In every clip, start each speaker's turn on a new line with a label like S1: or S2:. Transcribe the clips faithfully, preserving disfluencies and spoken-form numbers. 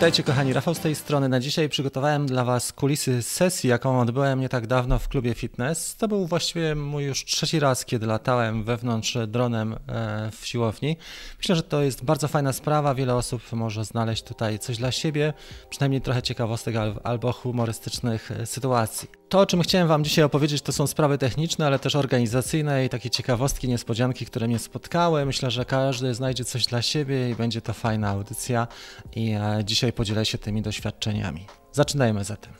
S1: Witajcie kochani, Rafał z tej strony. Na dzisiaj przygotowałem dla Was kulisy sesji, jaką odbyłem nie tak dawno w klubie fitness. To był właściwie mój już trzeci raz, kiedy latałem wewnątrz dronem w siłowni. Myślę, że to jest bardzo fajna sprawa, wiele osób może znaleźć tutaj coś dla siebie, przynajmniej trochę ciekawostek albo humorystycznych sytuacji. To, o czym chciałem Wam dzisiaj opowiedzieć, to są sprawy techniczne, ale też organizacyjne i takie ciekawostki, niespodzianki, które mnie spotkały. Myślę, że każdy znajdzie coś dla siebie i będzie to fajna audycja i dzisiaj podzielę się tymi doświadczeniami. Zaczynajmy zatem.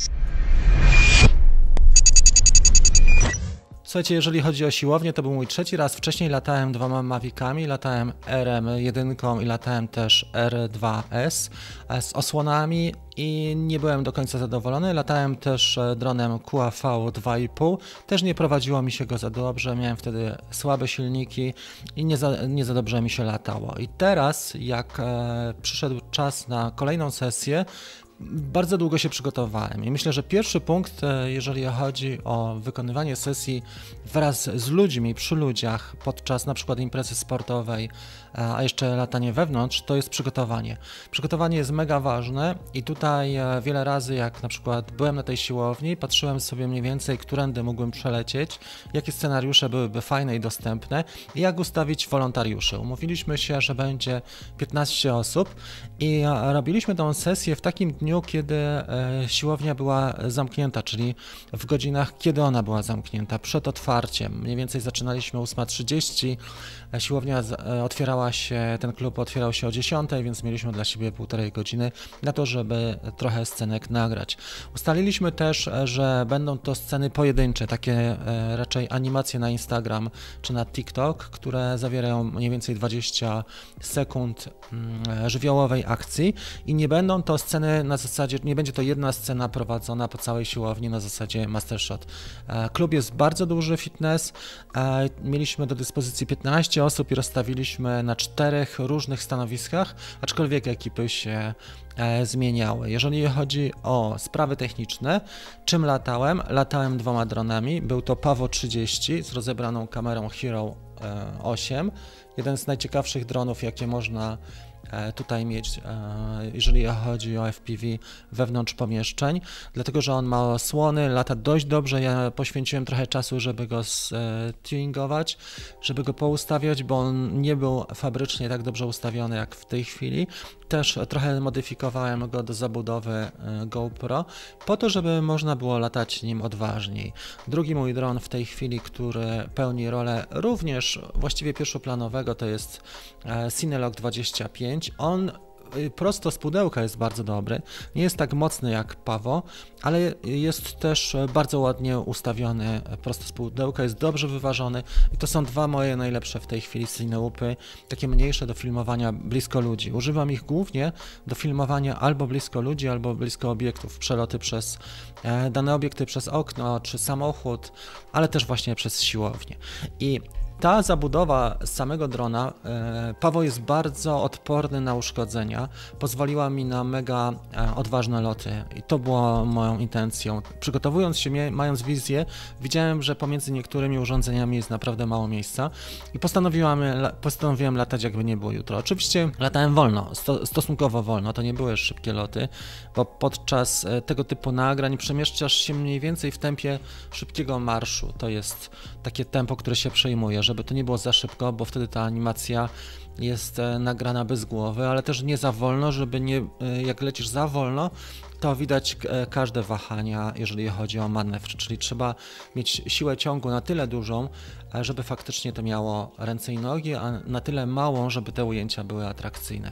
S1: Słuchajcie, jeżeli chodzi o siłownię, to był mój trzeci raz. Wcześniej latałem dwoma Mavicami, latałem R M jeden i latałem też R dwa S z osłonami i nie byłem do końca zadowolony. Latałem też dronem Q A V dwa i pół, też nie prowadziło mi się go za dobrze, miałem wtedy słabe silniki i nie za, nie za dobrze mi się latało. I teraz, jak e, przyszedł czas na kolejną sesję, bardzo długo się przygotowałem i myślę, że pierwszy punkt, jeżeli chodzi o wykonywanie sesji wraz z ludźmi, przy ludziach, podczas na przykład imprezy sportowej, a jeszcze latanie wewnątrz, to jest przygotowanie. Przygotowanie jest mega ważne i tutaj wiele razy, jak na przykład byłem na tej siłowni, patrzyłem sobie mniej więcej, którędy mógłbym przelecieć, jakie scenariusze byłyby fajne i dostępne i jak ustawić wolontariuszy. Umówiliśmy się, że będzie piętnaście osób i robiliśmy tą sesję w takim dniu, kiedy siłownia była zamknięta, czyli w godzinach, kiedy ona była zamknięta, przed otwarciem. Mniej więcej zaczynaliśmy o ósma trzydzieści, siłownia otwierała się, ten klub otwierał się o dziesiątej, więc mieliśmy dla siebie półtorej godziny na to, żeby trochę scenek nagrać. Ustaliliśmy też, że będą to sceny pojedyncze, takie raczej animacje na Instagram czy na TikTok, które zawierają mniej więcej dwadzieścia sekund żywiołowej akcji i nie będą to sceny na zasadzie, nie będzie to jedna scena prowadzona po całej siłowni na zasadzie mastershot. Klub jest bardzo duży, fitness, mieliśmy do dyspozycji piętnaście osób i rozstawiliśmy na czterech różnych stanowiskach, aczkolwiek ekipy się zmieniały. Jeżeli chodzi o sprawy techniczne, czym latałem? Latałem dwoma dronami, był to Pavo trzydzieści z rozebraną kamerą Hero osiem, jeden z najciekawszych dronów, jakie można tutaj mieć, jeżeli chodzi o F P V wewnątrz pomieszczeń, dlatego że on ma osłony, lata dość dobrze. Ja poświęciłem trochę czasu, żeby go tuningować, żeby go poustawiać, bo on nie był fabrycznie tak dobrze ustawiony jak w tej chwili. Też trochę modyfikowałem go do zabudowy GoPro, po to, żeby można było latać nim odważniej. Drugi mój dron w tej chwili, który pełni rolę również właściwie pierwszoplanowego, to jest Cinelog dwadzieścia pięć. On prosto z pudełka jest bardzo dobry, nie jest tak mocny jak Pavo, ale jest też bardzo ładnie ustawiony prosto z pudełka, jest dobrze wyważony i to są dwa moje najlepsze w tej chwili Cineupy, takie mniejsze do filmowania blisko ludzi. Używam ich głównie do filmowania albo blisko ludzi, albo blisko obiektów, przeloty przez dane obiekty, przez okno czy samochód, ale też właśnie przez siłownię. I ta zabudowa samego drona, e, Pavo jest bardzo odporny na uszkodzenia, pozwoliła mi na mega e, odważne loty i to było moją intencją. Przygotowując się, mając wizję, widziałem, że pomiędzy niektórymi urządzeniami jest naprawdę mało miejsca i postanowiłem, postanowiłem latać jakby nie było jutro. Oczywiście latałem wolno, sto, stosunkowo wolno, to nie były szybkie loty, bo podczas tego typu nagrań przemieszczasz się mniej więcej w tempie szybkiego marszu. To jest takie tempo, które się przejmuje, żeby to nie było za szybko, bo wtedy ta animacja jest nagrana bez głowy, ale też nie za wolno, żeby nie, jak lecisz za wolno, to widać każde wahania, jeżeli chodzi o manewr, czyli trzeba mieć siłę ciągu na tyle dużą, żeby faktycznie to miało ręce i nogi, a na tyle małą, żeby te ujęcia były atrakcyjne.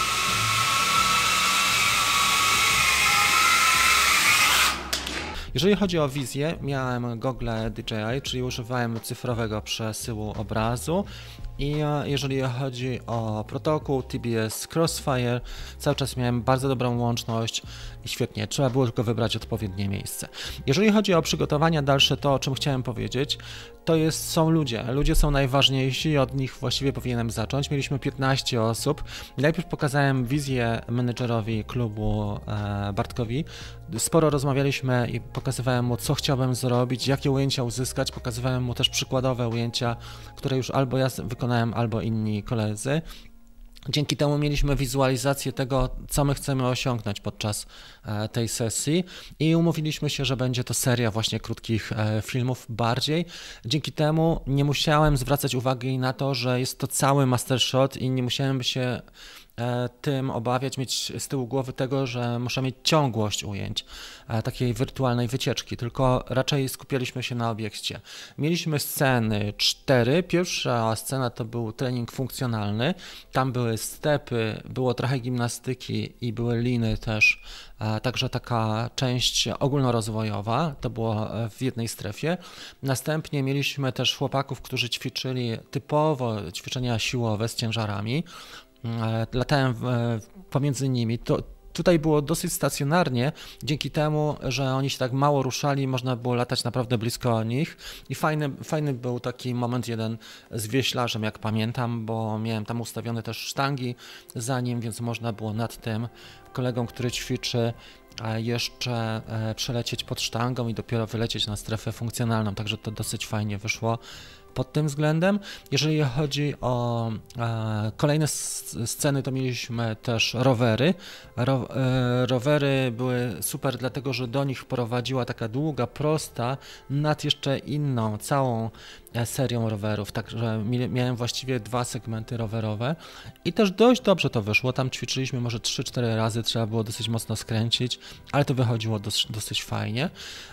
S1: Jeżeli chodzi o wizję, miałem gogle D J I, czyli używałem cyfrowego przesyłu obrazu i jeżeli chodzi o protokół T B S Crossfire, cały czas miałem bardzo dobrą łączność i świetnie, trzeba było tylko wybrać odpowiednie miejsce. Jeżeli chodzi o przygotowania dalsze, to o czym chciałem powiedzieć, to jest, są ludzie. Ludzie są najważniejsi i od nich właściwie powinienem zacząć. Mieliśmy piętnaście osób. Najpierw pokazałem wizję menedżerowi klubu e, Bartkowi. Sporo rozmawialiśmy i pokazywałem mu, co chciałbym zrobić, jakie ujęcia uzyskać. Pokazywałem mu też przykładowe ujęcia, które już albo ja wykonałem, albo inni koledzy. Dzięki temu mieliśmy wizualizację tego, co my chcemy osiągnąć podczas tej sesji i umówiliśmy się, że będzie to seria właśnie krótkich filmów bardziej. Dzięki temu nie musiałem zwracać uwagi na to, że jest to cały master shot i nie musiałem się tym obawiać, mieć z tyłu głowy tego, że muszę mieć ciągłość ujęć takiej wirtualnej wycieczki, tylko raczej skupialiśmy się na obiekcie. Mieliśmy sceny cztery. Pierwsza scena to był trening funkcjonalny. Tam były stepy, było trochę gimnastyki i były liny też, także taka część ogólnorozwojowa, to było w jednej strefie. Następnie mieliśmy też chłopaków, którzy ćwiczyli typowo ćwiczenia siłowe z ciężarami. Latałem pomiędzy nimi. To, tutaj było dosyć stacjonarnie, dzięki temu, że oni się tak mało ruszali, można było latać naprawdę blisko nich i fajny, fajny był taki moment jeden z wioślarzem, jak pamiętam, bo miałem tam ustawione też sztangi za nim, więc można było nad tym kolegą, który ćwiczy, jeszcze przelecieć pod sztangą i dopiero wylecieć na strefę funkcjonalną, także to dosyć fajnie wyszło pod tym względem. Jeżeli chodzi o e, kolejne sceny, to mieliśmy też rowery. Ro, e, rowery były super, dlatego że do nich prowadziła taka długa, prosta, nad jeszcze inną, całą serią rowerów, także miałem właściwie dwa segmenty rowerowe i też dość dobrze to wyszło. Tam ćwiczyliśmy może trzy cztery razy, trzeba było dosyć mocno skręcić, ale to wychodziło dosyć, dosyć fajnie.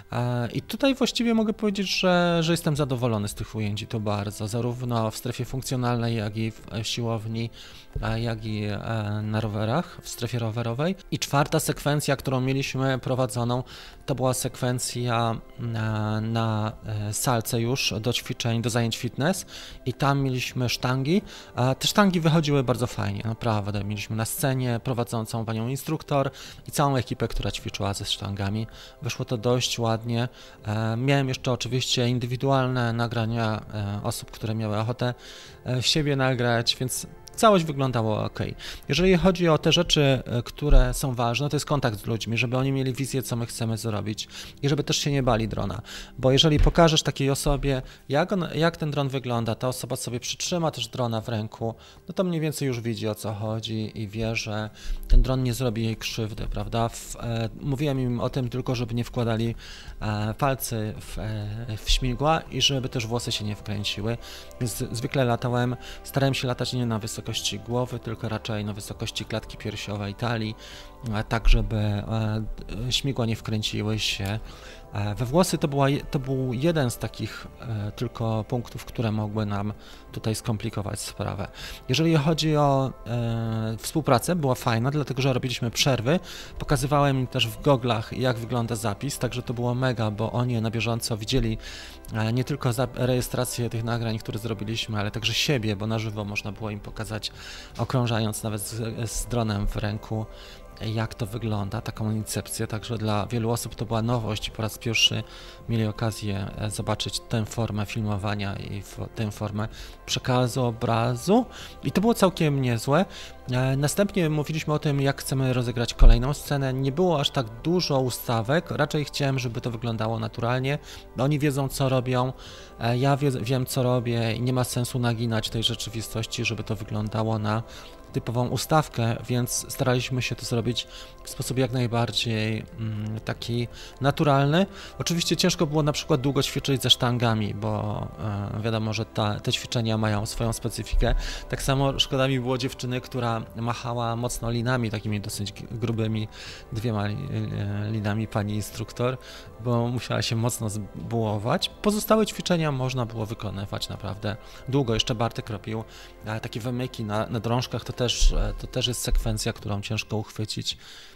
S1: I tutaj właściwie mogę powiedzieć, że, że jestem zadowolony z tych ujęć i to bardzo, zarówno w strefie funkcjonalnej, jak i w siłowni, jak i na rowerach, w strefie rowerowej. I czwarta sekwencja, którą mieliśmy prowadzoną, to była sekwencja na, na salce już do ćwiczeń, do zajęć fitness i tam mieliśmy sztangi. Te sztangi wychodziły bardzo fajnie, naprawdę. Mieliśmy na scenie prowadzącą panią instruktor i całą ekipę, która ćwiczyła ze sztangami. Wyszło to dość ładnie. Miałem jeszcze oczywiście indywidualne nagrania osób, które miały ochotę siebie nagrać, więc całość wyglądało ok. Jeżeli chodzi o te rzeczy, które są ważne, to jest kontakt z ludźmi, żeby oni mieli wizję, co my chcemy zrobić i żeby też się nie bali drona, bo jeżeli pokażesz takiej osobie, jak, on, jak ten dron wygląda, ta osoba sobie przytrzyma też drona w ręku, no to mniej więcej już widzi, o co chodzi i wie, że ten dron nie zrobi jej krzywdy, prawda? W, e, mówiłem im o tym tylko, żeby nie wkładali e, palcy w, e, w śmigła i żeby też włosy się nie wkręciły, więc zwykle latałem, starałem się latać nie na wysokości głowy, tylko raczej na wysokości klatki piersiowej, talii, tak żeby śmigła nie wkręciły się we włosy. To, była, to był jeden z takich tylko punktów, które mogły nam tutaj skomplikować sprawę. Jeżeli chodzi o e, współpracę, była fajna, dlatego że robiliśmy przerwy, pokazywałem im też w goglach, jak wygląda zapis, także to było mega, bo oni na bieżąco widzieli e, nie tylko rejestrację tych nagrań, które zrobiliśmy, ale także siebie, bo na żywo można było im pokazać, okrążając nawet z, z dronem w ręku, jak to wygląda, taką incepcję, także dla wielu osób to była nowość i po raz pierwszy mieli okazję zobaczyć tę formę filmowania i tę formę przekazu obrazu i to było całkiem niezłe. Następnie mówiliśmy o tym, jak chcemy rozegrać kolejną scenę. Nie było aż tak dużo ustawek, raczej chciałem, żeby to wyglądało naturalnie. Oni wiedzą, co robią, ja wie, wiem, co robię i nie ma sensu naginać tej rzeczywistości, żeby to wyglądało na typową ustawkę, więc staraliśmy się to zrobić w sposób jak najbardziej mm, taki naturalny. Oczywiście ciężko było na przykład długo ćwiczyć ze sztangami, bo e, wiadomo, że ta, te ćwiczenia mają swoją specyfikę. Tak samo szkoda mi było dziewczyny, która machała mocno linami, takimi dosyć grubymi, dwiema linami pani instruktor, bo musiała się mocno zbułować. Pozostałe ćwiczenia można było wykonywać naprawdę długo. Jeszcze Bartek robił e, takie wymyki na, na drążkach, to też, to też jest sekwencja, którą ciężko uchwycić,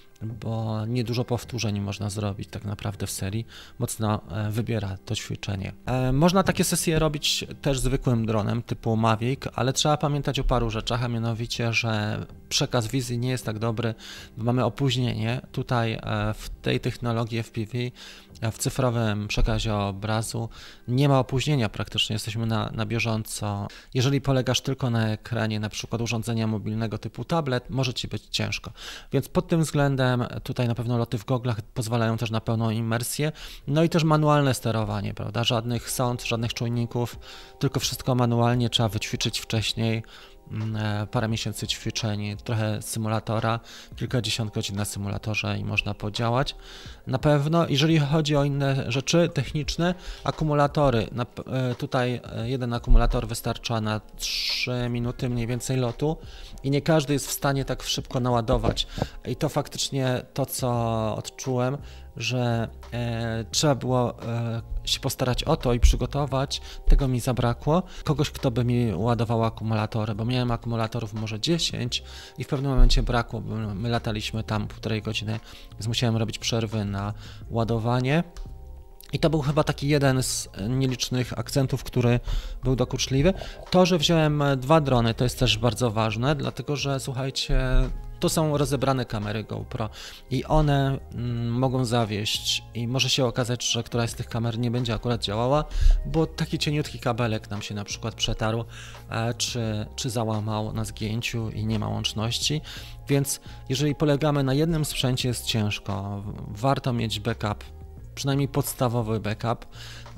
S1: bo niedużo powtórzeń można zrobić tak naprawdę w serii. Mocno wybiera to ćwiczenie. Można takie sesje robić też zwykłym dronem typu Mavic, ale trzeba pamiętać o paru rzeczach, a mianowicie, że przekaz wizji nie jest tak dobry, mamy opóźnienie. Tutaj w tej technologii F P V, w cyfrowym przekazie obrazu nie ma opóźnienia praktycznie, jesteśmy na, na bieżąco. Jeżeli polegasz tylko na ekranie, na przykład urządzenia mobilnego typu tablet, może Ci być ciężko. Więc pod tym względem tutaj na pewno loty w goglach pozwalają też na pełną imersję. No i też manualne sterowanie, prawda? Żadnych sond, żadnych czujników, tylko wszystko manualnie, trzeba wyćwiczyć wcześniej. parę miesięcy ćwiczeń, trochę symulatora, kilkadziesiąt godzin na symulatorze i można podziałać. Na pewno, jeżeli chodzi o inne rzeczy techniczne, akumulatory, tutaj jeden akumulator wystarcza na trzy minuty mniej więcej lotu i nie każdy jest w stanie tak szybko naładować i to faktycznie to, co odczułem, że e, trzeba było e, się postarać o to i przygotować, tego mi zabrakło, kogoś, kto by mi ładował akumulatory, bo miałem akumulatorów może dziesięć i w pewnym momencie brakło, bo my lataliśmy tam półtorej godziny, więc musiałem robić przerwy na ładowanie. I to był chyba taki jeden z nielicznych akcentów, który był dokuczliwy. To, że wziąłem dwa drony, to jest też bardzo ważne, dlatego że słuchajcie, to są rozebrane kamery GoPro i one mm, mogą zawieść i może się okazać, że któraś z tych kamer nie będzie akurat działała, bo taki cieniutki kabelek nam się na przykład przetarł, e, czy, czy załamał na zgięciu i nie ma łączności, więc jeżeli polegamy na jednym sprzęcie, jest ciężko, warto mieć backup, przynajmniej podstawowy backup,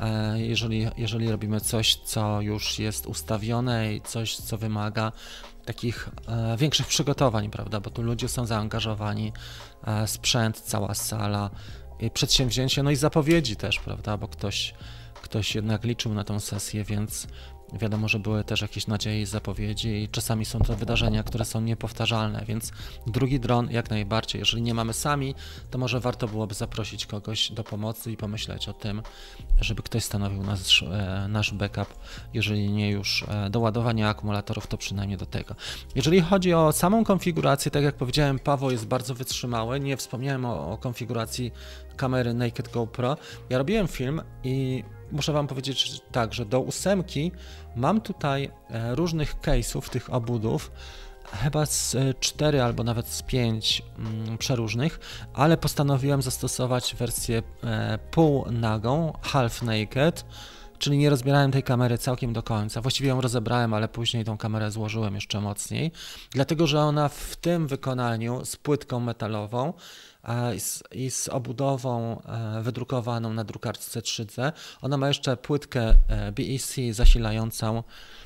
S1: jeżeli, jeżeli robimy coś, co już jest ustawione i coś, co wymaga takich e, większych przygotowań, prawda, bo tu ludzie są zaangażowani, e, sprzęt, cała sala, i przedsięwzięcie, no i zapowiedzi też, prawda, bo ktoś, ktoś jednak liczył na tą sesję, więc wiadomo, że były też jakieś nadzieje i zapowiedzi i czasami są to wydarzenia, które są niepowtarzalne, więc drugi dron jak najbardziej. Jeżeli nie mamy sami, to może warto byłoby zaprosić kogoś do pomocy i pomyśleć o tym, żeby ktoś stanowił nasz, nasz backup, jeżeli nie już do ładowania akumulatorów, to przynajmniej do tego. Jeżeli chodzi o samą konfigurację, tak jak powiedziałem, Paweł jest bardzo wytrzymały, nie wspomniałem o, o konfiguracji kamery Naked GoPro. Ja robiłem film i muszę wam powiedzieć tak, że do ósemki mam tutaj różnych case'ów, tych obudów, chyba z cztery albo nawet z pięć mm, przeróżnych, ale postanowiłem zastosować wersję e, półnagą, half naked, czyli nie rozbierałem tej kamery całkiem do końca. Właściwie ją rozebrałem, ale później tą kamerę złożyłem jeszcze mocniej, dlatego że ona w tym wykonaniu z płytką metalową i z, i z obudową wydrukowaną na drukarce trzy D, ona ma jeszcze płytkę B E C zasilającą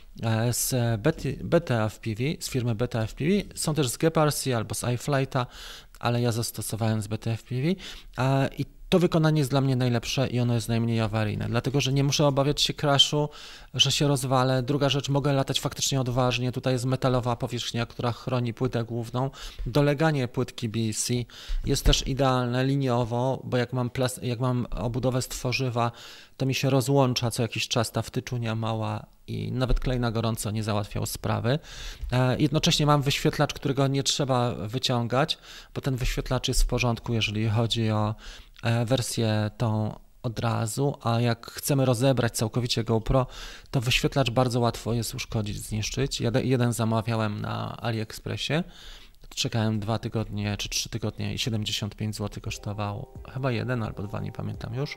S1: z B T F P V, z firmy B T F P V, są też z G P R C albo z iFlighta, ale ja zastosowałem z B T F P V i to wykonanie jest dla mnie najlepsze i ono jest najmniej awaryjne, dlatego że nie muszę obawiać się crashu, że się rozwalę. Druga rzecz, mogę latać faktycznie odważnie. Tutaj jest metalowa powierzchnia, która chroni płytę główną. Doleganie płytki B E C jest też idealne liniowo, bo jak mam, plas- jak mam obudowę z tworzywa, to mi się rozłącza co jakiś czas ta wtyczunia mała i nawet klej na gorąco nie załatwiał sprawy. Jednocześnie mam wyświetlacz, którego nie trzeba wyciągać, bo ten wyświetlacz jest w porządku, jeżeli chodzi o wersję tą od razu, a jak chcemy rozebrać całkowicie GoPro, to wyświetlacz bardzo łatwo jest uszkodzić, zniszczyć. Ja jeden zamawiałem na AliExpressie, czekałem dwa tygodnie czy trzy tygodnie i siedemdziesiąt pięć złotych kosztował, chyba jeden albo dwa, nie pamiętam już.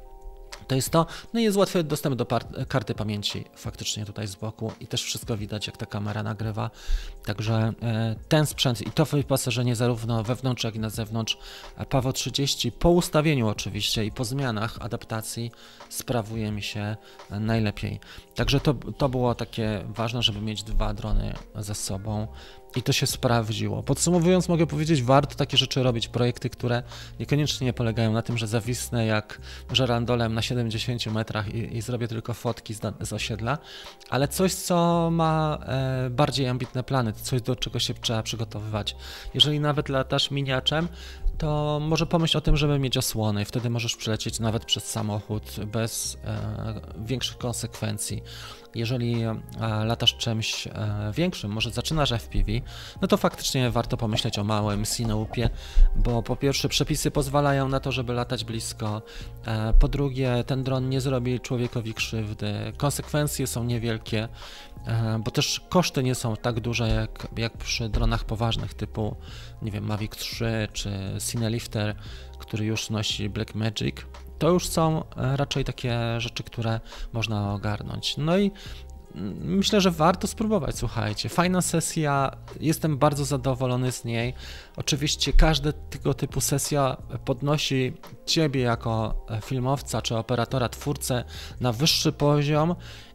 S1: To jest to, no i jest łatwy dostęp do karty pamięci faktycznie tutaj z boku i też wszystko widać, jak ta kamera nagrywa, także e, ten sprzęt i to wyposażenie zarówno wewnątrz, jak i na zewnątrz Paweł trzydzieści po ustawieniu oczywiście i po zmianach adaptacji sprawuje mi się najlepiej, także to, to było takie ważne, żeby mieć dwa drony ze sobą. I to się sprawdziło. Podsumowując, mogę powiedzieć, warto takie rzeczy robić, projekty, które niekoniecznie polegają na tym, że zawisnę jak żerandolem na siedemdziesięciu metrach i, i zrobię tylko fotki z, z osiedla, ale coś, co ma e, bardziej ambitne plany, coś, do czego się trzeba przygotowywać. Jeżeli nawet latasz miniaczem, to może pomyśl o tym, żeby mieć osłony. Wtedy możesz przylecieć nawet przez samochód bez e, większych konsekwencji. Jeżeli e, latasz czymś e, większym, może zaczynasz F P V, no to faktycznie warto pomyśleć o małym Sinoupie, bo po pierwsze przepisy pozwalają na to, żeby latać blisko, e, po drugie ten dron nie zrobi człowiekowi krzywdy, konsekwencje są niewielkie, e, bo też koszty nie są tak duże jak, jak przy dronach poważnych typu, nie wiem, Mavic trzy czy Cinelifter, który już nosi Blackmagic. To już są raczej takie rzeczy, które można ogarnąć. No i myślę, że warto spróbować, słuchajcie. Fajna sesja, jestem bardzo zadowolony z niej. Oczywiście każda tego typu sesja podnosi ciebie jako filmowca czy operatora, twórcę na wyższy poziom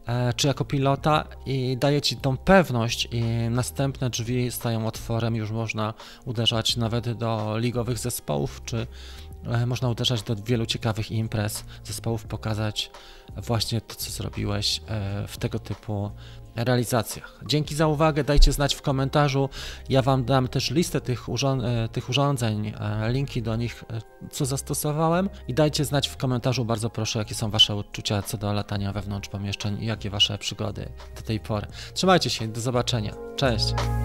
S1: czy jako pilota i daje ci tą pewność i następne drzwi stają otworem, już można uderzać nawet do ligowych zespołów, czy można uderzać do wielu ciekawych imprez zespołów, pokazać właśnie to, co zrobiłeś w tego typu realizacjach. Dzięki za uwagę, dajcie znać w komentarzu, ja Wam dam też listę tych, urząd tych urządzeń, linki do nich, co zastosowałem i dajcie znać w komentarzu, bardzo proszę, jakie są Wasze odczucia co do latania wewnątrz pomieszczeń i jakie Wasze przygody do tej pory. Trzymajcie się, do zobaczenia, cześć!